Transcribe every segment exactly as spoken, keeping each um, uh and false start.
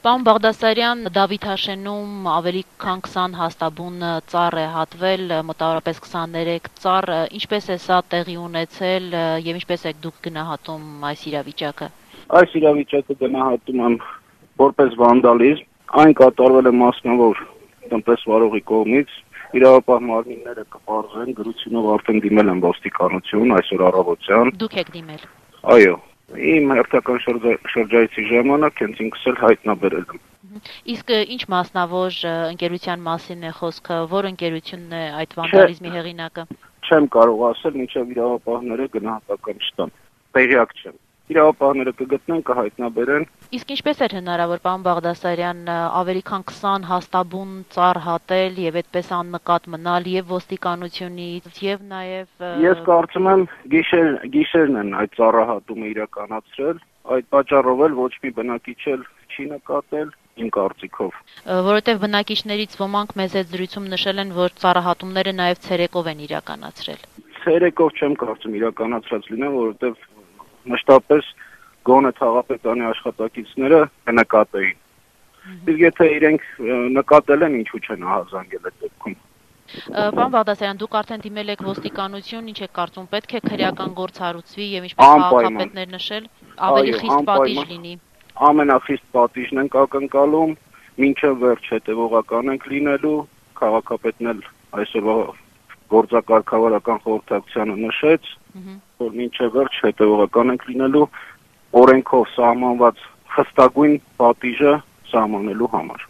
Պարոն Բաղդասարյան, Դավիթ Հաշենում ավելի քան քսան հաստաբուն ծառ է հատվել, մոտավորապես քսաներեք ծառ, ինչպես է սա տեղի ունեցել եւ ինչպես եք դուք գնահատում այս իրավիճակը։ Այս իրավիճակը գնահատում եմ որպես վանդալիզմ, այն կատարվել է մասնավոր տնտեսվարողի կողմից, իրավապահ մարմինները կպարզեն, գրությունով արդեն դիմել են ոստիկանություն այսօր առավոտյան։ Դուք եք դիմել։ Այո, իմ հերթական շրջայցի ժամանակ հենց ինքս էլ հայտնաբերել եմ։ Իսկ ինչ մասնավոր ընկերության մասին է խոսքը, որ ընկերությունն է այդ վանդալիզմի հեղինակը։ Չեմ կարող ասել, մինչև իրավապահները գնահատական չտան։ Տեղյակ չեմ։ Իրավապահները կգտնեն, կհայտնաբերեն։ Իսկ ինչպես էր հնարավոր, պարոն Բաղդասարյան, ավելի քան քսան հաստաբուն ծառ հատել եւ այդպես աննկատ մնալ եւ ոստիկանությունից եւ նաեւ Ես կարծում եմ գիշեր գիշերն են այդ ծառահատումը իրականացրել, այդ պատճառով էլ ոչ մի բնակիչ էլ չի նկատել իմ կարծիքով։ Որովհետեւ բնակիչներից ոմանք մեզ այդ զրույցում նշել են, որ ծառահատումները նաեւ ցերեկով են իրականացրել։ Ցերեկով չեմ կարծում իրականացրած լինեն, որովհետեւ մշտապես գոնե թաղապետանի աշխատակիցները նկատեին։ Իսկ եթե իրենք նկատել են, ինչու չեն ահազանգել այդ դեպքում։ Պարոն Բաղդասարյան, դուք արդեն դիմել եք ոստիկանություն, ինչ եք կարծում, պետք է քրեական գործ հարուցվի եւ ինչպես քաղաքապետներ նշել, ավելի խիստ պատիժ լինի։ Ամենախիստ պատիժն ենք ակնկալում, մինչև վերջ հետևողական ենք լինելու, քաղաքապետն էլ այսօրվա գործակարգավարական խորհրդակցությանը նշեց, որ մինչև վերջ հետևողական ենք լինելու օրենքով սահմանված խստագույն պատիժը սահմանելու համար։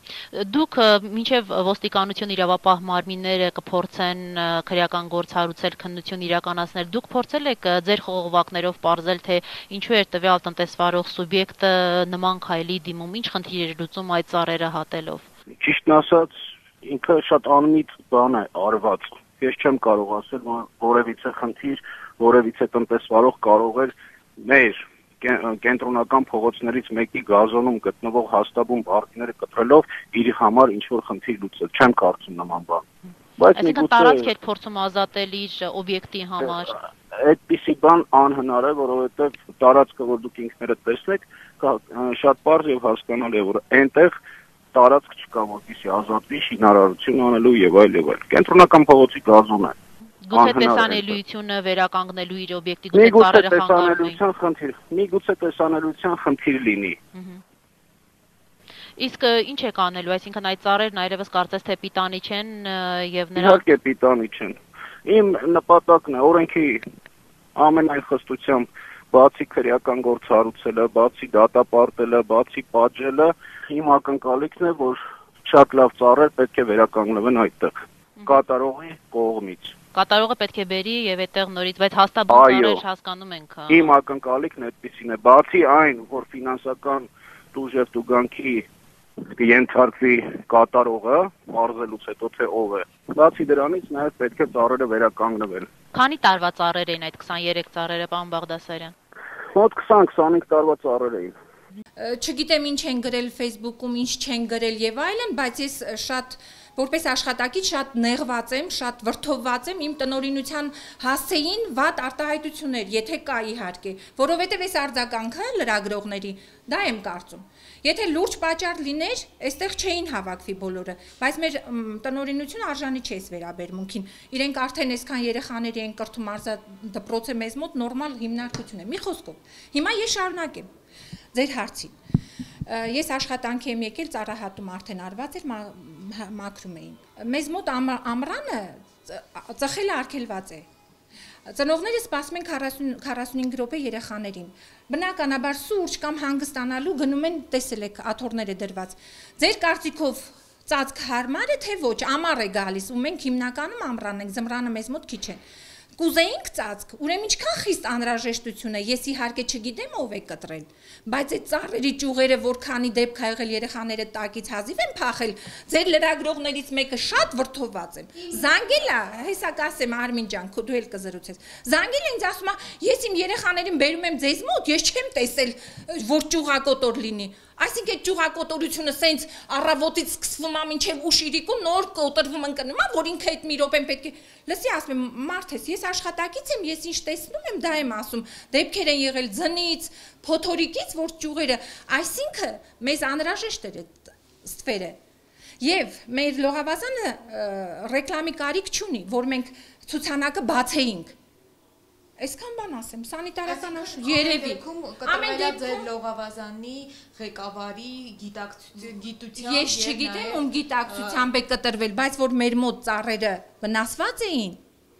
Դուք մինչև ոստիկանություն իրավապահ մարմինները կփորձեն քրեական գործ հարուցել, քննություն իրականացնել, դուք փորձել եք ձեր խողովակներով պարզել, թե ինչու էր տվյալ տնտեսվարող սուբյեկտը նման քայլի դիմում, ինչ խնդիր էր լուծում այդ ծառերը հատելով։ Ճիշտն ասած, ինքը շատ անմիտ բան է արված։ Ես չեմ կարող ասել, որ որևիցե խնդիր, որևիցե տնտեսվարող կարող էր մեր կենտրոնական փողոցներից մեկի գազոնում գտնվող հաստաբուն պարտիները կտրելով իր համար ինչ-որ խնդիր լուծել։ Չեմ կարծում նման բան։ Այսինքն տարածք եք փորձում ազատել իր օբյեկտի համար։ Այդպիսի բան անհնար է, որովհետև տարածքը, որ դուք ինքներդ տեսնեք, շատ պարզ եւ հասկանալի է, որ այնտեղ տարածք չկա, որպեսզի ազատվի շինարարություն անելու եւ այլ եւ այլ։ Կենտրոնական փողոցի գազոն է։ Գուցե տեսանելիությունը վերականգնելու իր օբյեկտի, գուցե ծառերը տեսանելիության խնդիր, միգուցե տեսանելիության խնդիր լինի։ Իսկ ինչ եք անելու, այսինքն այդ ծառերն այլևս կարծես թե պիտանի չեն եւ նրանք Իհարկե պիտանի չեն։ Իմ նպատակն է օրենքի ամենայն խստությամբ բացի քրեական գործ հարուցելը, բացի դատապարտելը, բացի պատժելը, իմ ակնկալիքն է, որ շատ լավ ծառեր պետք է վերականգնվեն այդտեղ կատարողի կողմից։ Կատարողը պետք է բերի եւ այդտեղ նորից, բայց հաստաբուն ծառեր հասկանում ենք։ Իմ ակնկալիքն այդպեսին է, բացի այն, որ ֆինանսական տուժև տուգանքի կենթարկվի կատարողը, մարզելուց հետո թե ով է։ Բացի դրանից նաեւ պետք է ծառերը վերականգնվեն։ Քանի տարվա ծառեր էին այդ քսաներեք ծառերը, պարոն Բաղդասարյան։ Մոտ քսան քսանհինգ տարվա ծառեր էին։ Չգիտեմ ինչ են գրել Facebook-ում, ինչ չեն գրել եւ այլն, բայց ես շատ որպես աշխատակից շատ նեղված եմ, շատ վրդովված եմ, իմ տնօրինության հասցեին վատ արտահայտություններ, եթե կա իհարկե, որովհետև այս արձագանքը լրագրողների, դա եմ կարծում։ Եթե լուրջ պատճառ լիներ, այստեղ չէին հավաքվի բոլորը, բայց մեր տնօրինությունը արժանի չէ այս վերաբերմունքին։ Իրենք արդեն այսքան երեխաների են կրթում արձադպրոցը մեզ մոտ նորմալ հիմնարկություն է։ Մի խոսքով։ Հիմա ես շարունակեմ ձեր հարցին։ Ես աշխատանքի եմ եկել, ծառահատում արդեն արված էր, մաքրում էին։ Մեզ մոտ ամռանը ծխելը արգելված է։ Ծնողները սպասում են քառասունհինգ րոպե երեխաներին։ Բնականաբար սուրճ կամ հանգստանալու գնում են, տեսել եք աթոռները դրված։ Ձեր կարծիքով ծածկ հարմար է թե ոչ, ամառ է գալիս ու մենք հիմնականում ամռան ենք, ձմռանը մեզ մոտ քիչ է։ Կուզեինք ծածկ, ուրեմն ինչքան խիստ անհրաժեշտություն է, ես իհարկե չգիտեմ ով է կտրել, բայց այդ ծառերի ճյուղերը որքանի դեպք ա եղել երեխաները տակից հազիվ են փախել, ձեր լրագրողներից մեկը շատ վրդովված եմ, զանգել ա, հեսա կասեմ Արմին ջան, դու էլ կզրուցես, զանգել ինձ ասում ա, ես իմ երեխաներին բերում եմ ձեզ մոտ, ես չեմ տեսել, որ ճյուղակոտոր լինի, Այսինքն այդ ճյուղակոտորությունը սենց առավոտից սկսվում է մինչև ուշ իրիկու նոր կոտրվում ընկնում է, որ ինքը այդ մի րոպեն պետք է լսի ասում եմ մարդ ես, ես աշխատակից եմ, ես ինչ տեսնում եմ, դա եմ ասում, դեպքեր են եղել ձնից, փոթորիկից, որ ճյուղերը, այսինքն մեզ անհրաժեշտ էր այդ ստվերը։ Եվ մեր լողավազանը ռեկլամի կարիք չունի, որ մենք ցուցանակը բացեինք։ Այսքան բան ասեմ, սանիտարական երևի։ Ամեն դեպքում ձեր լողավազանի ղեկավարի գիտակցության Ես չգիտեմ ում գիտակցությամբ է կտրվել, բայց որ մեր մոտ ծառերը վնասված էին։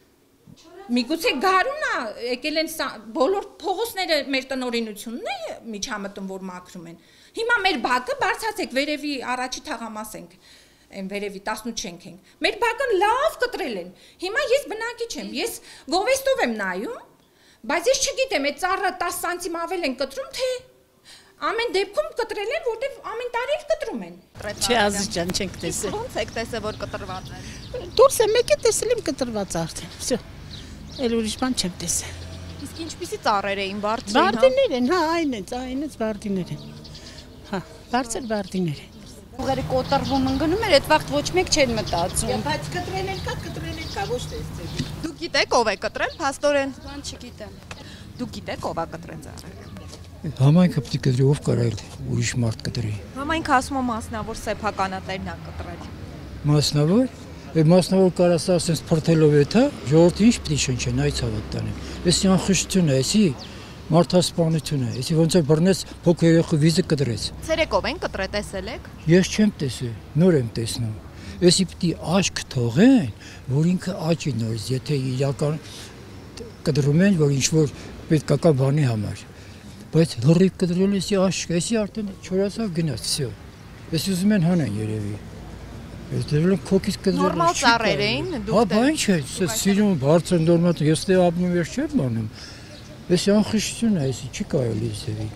Միգուցե գարուն է, եկել են բոլոր փողոցները մեր տնօրինությունն է միջամտում, որ մաքրում են։ Հիմա մեր բակը բարձացեք, վերևի առաջի թաղամասենք, այն վերևի տասնութ ենք։ Մեր բակը լավ կտրել են։ Հիմա ես բնակիչ եմ, ես գովեստով եմ նայում, բայց ես չգիտեմ, այդ ծառը տասը սանտիմ ավել են կտրում, թե ամեն դեպքում կտրել են, որտեղ ամեն տարի կտրում են։ Չէ, Ազիջան, չենք տեսել։ Ո՞նց եք տեսել, որ կտրված են։ Դուրս եմ եկել, տեսել եմ կտրված արդեն։ Всё։ Էլ ուրիշ բան չեմ տեսել։ Իսկ ինչպիսի ծառեր էին, բարձր են, հա։ Բարդիներ են, հա, այն է, այն է բարդիներ են։ Հա, բարձր բարդիներ են։ Ուղերը կոտրվում ընկնում էր, այդ վաղտ ոչ մեկ չեն մտածում։ Բայց կտրել են կա, կտրել են կա, ոչ տեսել։ Դուք գիտեք ով է կտրել, փաստորեն։ Բան չգիտեմ։ Դուք գիտեք ով է կտրել ծառերը։ Համայնքը պետք է կտրի, ով կարել ուրիշ մարդ կտրի։ Համայնքը ասում է մասնավոր սեփականատերն է կտրել։ Մասնավոր, այդ մասնավոր կարաս ասես փրթելով է, թե ժողովրդի ինչ պիտի շնչեն, այ ցավոտ տանեն։ Էսի անխշտություն է, էսի մարդասպանություն է, էսի ոնց է բռնես փոքր երեխու վիզը կտրեց։ Ցերեկով են կտրել, տեսել եք։ Ես չեմ տեսել, նոր եմ տեսնում։ Էսի պիտի աչք թողեն, որ ինքը աճի նորից, եթե իրական կտրում են, որ ինչ որ պետքական բանի համար։ Բայց լրիվ կտրել էսի աչք, էսի արդեն չորացավ գնաց, всё։ Էս ուզում են հանեն երևի։ Ես դեռ քոքից կտրել։ Նորմալ ծառեր էին, դուք։ Հա, բան չէ, սիրուն բարձր նորմալ, ես դե ապնում ես չեմ անում։ Էս անխշտություն է, էսի չի կարելի զեվի։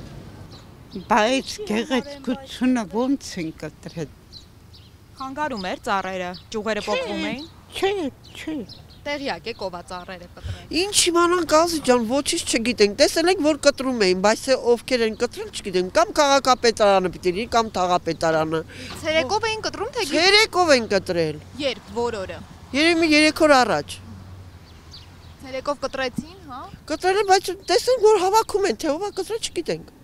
Բայց գեղեցկությունը ո՞նց են կտրել։ Խանգարում էր ծառերը, ճյուղերը պոկվում էին։ Չէ, չէ։ Տեղյակ եք ով է ծառերը կտրել։ Ինչ իմանանք Ազիջան, ոչինչ չգիտենք, տեսել ենք որ կտրում էին, բայց ովքեր են կտրել չգիտեմ, կամ քաղաքապետարանը պիտի լինի, կամ թաղապետարանը։ Ցերեկով էին կտրում, թե Ցերեկով են կտրել։ երբ, որ օրը։ Երևի երեք օր առաջ։ Ցերեկով կտրեցին, հա։ Կտրել, բայց տեսնենք որ հավաքում են, թե ով է կտրել չգիտենք։